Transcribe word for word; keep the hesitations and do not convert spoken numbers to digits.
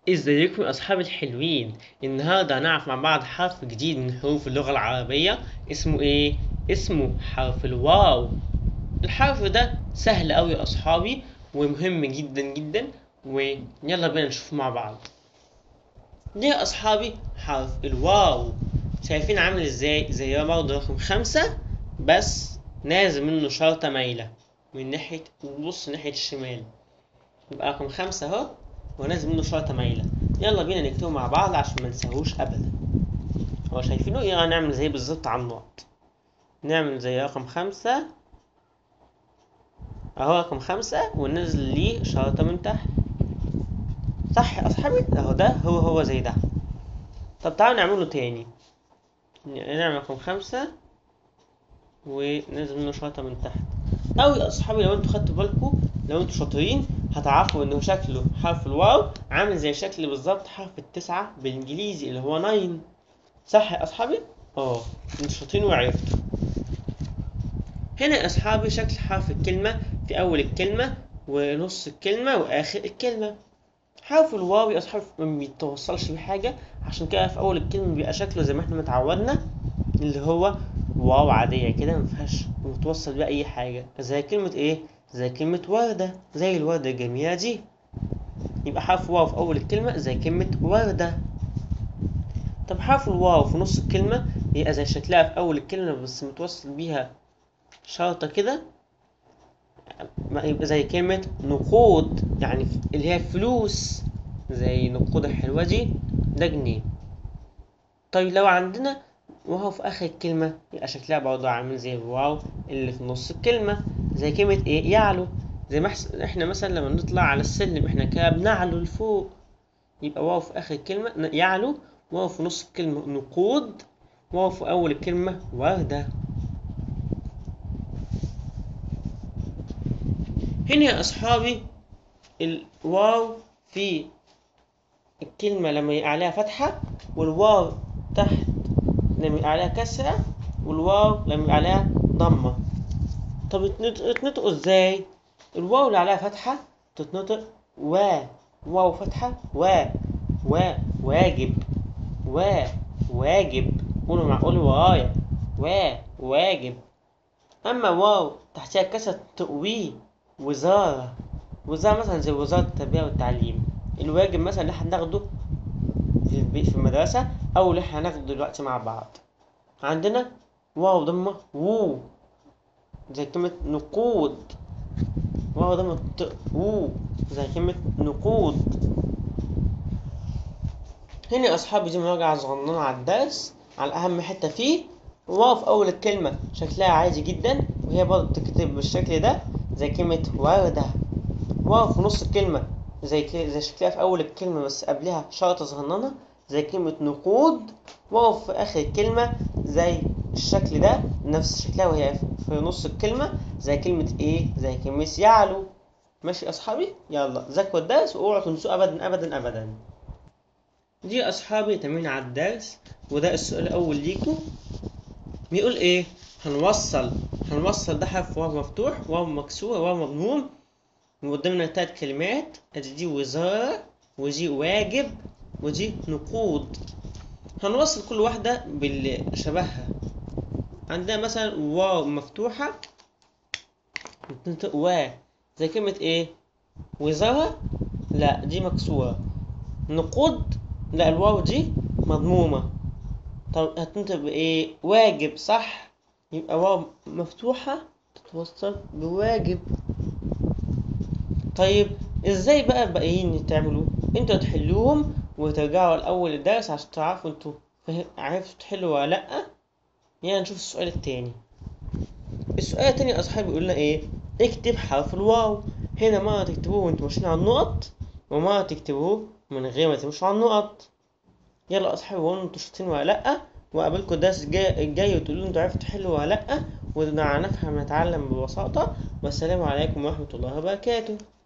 ازيكم يا اصحابي الحلوين. النهارده هنعرف مع بعض حرف جديد من حروف اللغة العربية. اسمه ايه؟ اسمه حرف الواو. الحرف ده سهل اوي يا اصحابي ومهم جدا جدا، ويلا بينا نشوفه مع بعض. ليه يا اصحابي حرف الواو؟ شايفين عامل ازاي؟ زي برضه رقم خمسة، بس نازل منه شرطة مايلة من ناحية، بص ناحية الشمال. يبقى رقم خمسة اهو، ونازل منه شرطة مايلة. يلا بينا نكتبه مع بعض عشان ما ننساهوش ابدا. هو شايفينه ايه؟ نعمل زي بالظبط على النقط. نعمل زي رقم خمسة اهو، رقم خمسة وننزل ليه شرطة من تحت. صح يا اصحابي؟ اهو ده هو هو زي ده. طب تعالوا نعمله تاني. نعمل رقم خمسة وننزل منه شرطة من تحت. أو يا أصحابي لو انتوا خدتوا بالكم، لو انتوا شاطرين هتعرفوا إنه شكله حرف الواو عامل زي شكل بالظبط حرف التسعة بالإنجليزي اللي هو ناين. صح يا أصحابي؟ اه، انتوا شاطرين وعرفتوا. هنا يا أصحابي شكل حرف الكلمة في أول الكلمة ونص الكلمة وآخر الكلمة. حرف الواو يا أصحابي ما بيتوصلش بحاجة، عشان كده في أول الكلمة بيبقى شكله زي ما احنا متعودنا، اللي هو واو عادية كده مفيهاش متوصل بيها أي حاجة، زي كلمة إيه؟ زي كلمة وردة، زي الوردة الجميلة دي. يبقى حرف واو في أول الكلمة زي كلمة وردة. طب حرف الواو في نص الكلمة يبقى زي شكلها في أول الكلمة بس متوصل بيها شرطة كده، يبقى زي كلمة نقود، يعني اللي هي فلوس، زي نقود الحلوة دي، ده جنيه. طيب لو عندنا واو في آخر الكلمة يبقى شكلها برضه عامل زي الواو اللي في نص الكلمة، زي كلمة إيه؟ يعلو. زي ما إحنا مثلا لما نطلع على السلم إحنا كده بنعلو لفوق، يبقى واو في آخر الكلمة يعلو، واو في نص الكلمة نقود، واو في أول الكلمة وردة. هنا يا أصحابي الواو في الكلمة لما يبقى عليها فتحة، والواو تحت لما يبقى عليها كسرة، والواو لما يبقى عليها ضمة. طب اتنطقوا ازاي؟ الواو اللي عليها فتحة تتنطق وا، واو فتحة وا، وا واجب، وا واجب. قولوا مع قولوا ورايا، وا واجب. اما واو تحتها كسرة تنطق وي، وزارة. وزارة مثلا زي وزارة التربية والتعليم. الواجب مثلا اللي احنا هناخده في البيت في المدرسة، أو اللي احنا هناخده دلوقتي مع بعض. عندنا واو ضمة وو، زي كلمة نقود. واو ضمة وو زي كلمة نقود. هنا يا أصحابي دي مراجعة صغننة على الدرس على أهم حتة فيه. واو في أول الكلمة شكلها عادي جدا، وهي برضه بتتكتب بالشكل ده زي كلمة وردة. واو في نص الكلمة زي ك... زي شكلها في أول الكلمة بس قبلها شرطة صغننة زي كلمة نقود. واو في آخر الكلمة زي الشكل ده نفس شكلها وهي في نص الكلمة زي كلمة إيه؟ زي كلمة يعلو. ماشي يا أصحابي؟ يلا ذاكروا الدرس وأوعوا تنسوه أبدا أبدا أبدا. دي يا أصحابي تمرين على الدرس، وده السؤال الأول ليكوا. بيقول إيه؟ هنوصل هنوصل ده حرف واو مفتوح، واو مكسور، واو مضموم، وقدامنا تلات كلمات، ادي دي وزارة، ودي واجب، ودي نقود. هنوصل كل واحدة باللي شبهها. عندنا مثلا واو مفتوحة بتنطق وا، زي كلمة ايه؟ وزارة، لا دي مكسورة. نقود، لا الواو دي مضمومة. طب هتنطق بايه؟ واجب، صح؟ يبقى واو مفتوحة تتوصل بواجب. طيب ازاي بقى الباقيين تعملوا؟ انتوا تحلوهم وترجعوا الاول الدرس عشان تعرفوا انتوا عرفتوا تحلوا ولا لا. يعني نشوف السؤال التاني. السؤال التاني يا اصحابي بيقول لنا ايه؟ اكتب حرف الواو. هنا مرة تكتبوه وانتوا ماشيين على النقط، ومرة تكتبوه من غير ما تمشوا على النقط. يلا يا اصحابي قولوا انتوا شاطرين ولا لا، وقابلكم الدرس الجاي, الجاي وتقولوا انتوا عرفتوا تحلوا ولا لا، ونفهم نتعلم ببساطة. والسلام عليكم ورحمة الله وبركاته.